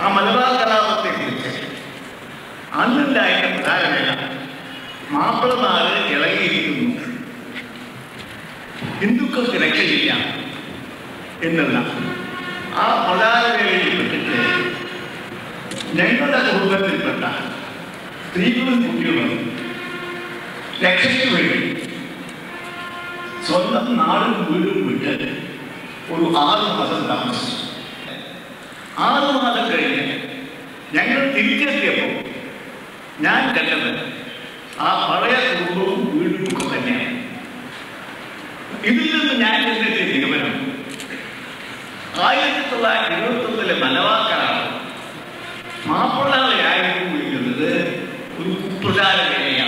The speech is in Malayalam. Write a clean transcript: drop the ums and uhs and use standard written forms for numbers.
ആ മലബാർ കലാപത്തെക്കുറിച്ച് അന്നുണ്ടായിരുന്ന പ്രധാനമല്ല മാപ്പിളമാര് ഇളകിയിരിക്കുന്നു, ഹിന്ദുക്കൾക്ക് രക്ഷയില്ല എന്നുള്ള ആ പ്രധാന വേളയിൽപ്പെട്ടിട്ട് ഞങ്ങളുടെ കുടുംബത്തിൽപ്പെട്ട സ്ത്രീകളും കുട്ടികളും രക്ഷയ്ക്ക് വേണ്ടി സ്വന്തം നാടും വീടും വിട്ട് ഒരു 6 മാസം താമസിച്ചു. 6 മാസം കഴിഞ്ഞ് ഞങ്ങൾ തിരിച്ചെത്തിയപ്പോൾ ഞാൻ കണ്ടത് ആ പഴയ കുടുംബവും വീടും ഒക്കെ തന്നെയാണ്. ഇതിൽ നിന്ന് ഞാൻ എഴുതിയ നിഗമനം 1921 മലബാർ കലാപം മാപ്പിളകളെയായിരുന്നു വിളിക്കുന്നത് ഒരു കുപ്രചാര വേലയാണ്.